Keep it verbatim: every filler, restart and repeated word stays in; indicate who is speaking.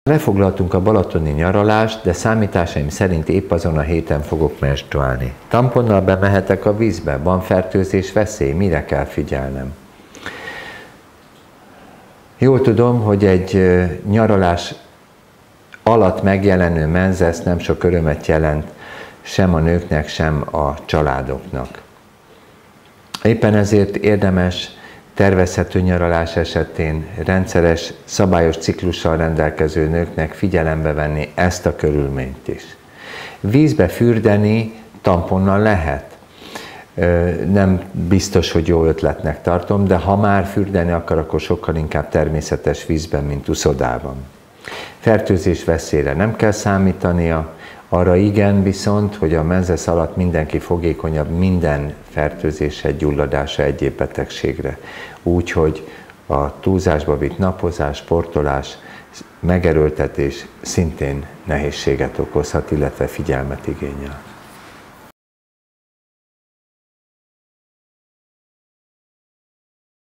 Speaker 1: Lefoglaltunk a balatoni nyaralást, de számításaim szerint épp azon a héten fogok menstruálni. Tamponnal bemehetek a vízbe? Van fertőzés veszély? Mire kell figyelnem? Jól tudom, hogy egy nyaralás alatt megjelenő menzesz nem sok örömet jelent sem a nőknek, sem a családoknak. Éppen ezért érdemes tervezhető nyaralás esetén rendszeres, szabályos ciklussal rendelkező nőknek figyelembe venni ezt a körülményt is. Vízbe fürdeni tamponnal lehet. Nem biztos, hogy jó ötletnek tartom, de ha már fürdeni akar, akkor sokkal inkább természetes vízben, mint uszodában. Fertőzés veszélyre nem kell számítania, arra igen viszont, hogy a menzesz alatt mindenki fogékonyabb minden fertőzésre, gyulladásra, egyéb betegségre. Úgyhogy a túlzásba vitt napozás, sportolás, megerőltetés szintén nehézséget okozhat, illetve figyelmet igényel.